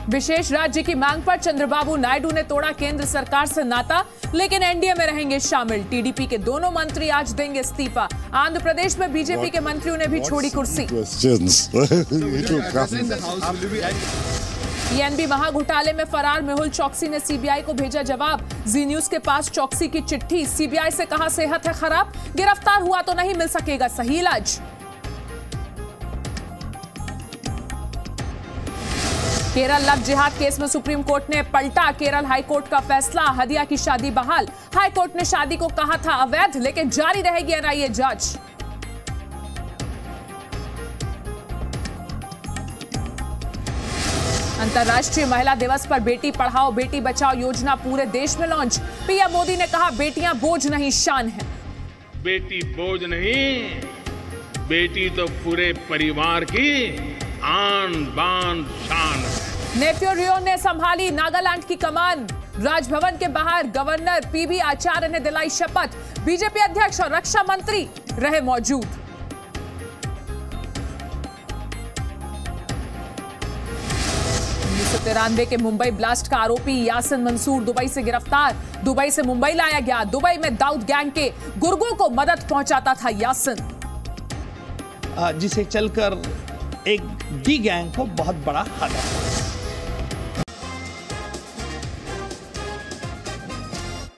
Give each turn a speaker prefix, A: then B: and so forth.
A: विशेष राज्य की मांग पर चंद्रबाबू नायडू ने तोड़ा केंद्र सरकार से नाता, लेकिन एनडीए में रहेंगे शामिल। टीडीपी के दोनों मंत्री आज देंगे इस्तीफा। आंध्र प्रदेश में बीजेपी के मंत्रियों ने भी छोड़ी कुर्सी। पीएनबी महाघोटाले में फरार मेहुल चौकसी ने सीबीआई को भेजा जवाब। जी न्यूज के पास चौकसी की चिट्ठी। सीबीआई से कहा सेहत है खराब, गिरफ्तार हुआ तो नहीं मिल सकेगा सही इलाज। केरल लव जिहाद केस में सुप्रीम कोर्ट ने पलटा केरल हाईकोर्ट का फैसला। हदिया की शादी बहाल। हाईकोर्ट ने शादी को कहा था अवैध, लेकिन जारी रहेगी एनआईए जांच। अंतर्राष्ट्रीय महिला दिवस पर बेटी पढ़ाओ बेटी बचाओ योजना पूरे देश में लॉन्च। पीएम मोदी ने कहा बेटियां बोझ नहीं शान है।
B: बेटी बोझ नहीं, बेटी तो पूरे परिवार की आन बान शान है।
A: नेफ्यू रियो ने संभाली नागालैंड की कमान। राजभवन के बाहर गवर्नर पीबी आचार्य ने दिलाई शपथ। बीजेपी अध्यक्ष और रक्षा मंत्री रहे मौजूद। 1993 के मुंबई ब्लास्ट का आरोपी यासिन मंसूर दुबई से गिरफ्तार। दुबई से मुंबई लाया गया। दुबई में दाऊद गैंग के गुर्गों को मदद पहुंचाता था यासिन,
C: जिसे चलकर एक डी गैंग को बहुत बड़ा हादसा।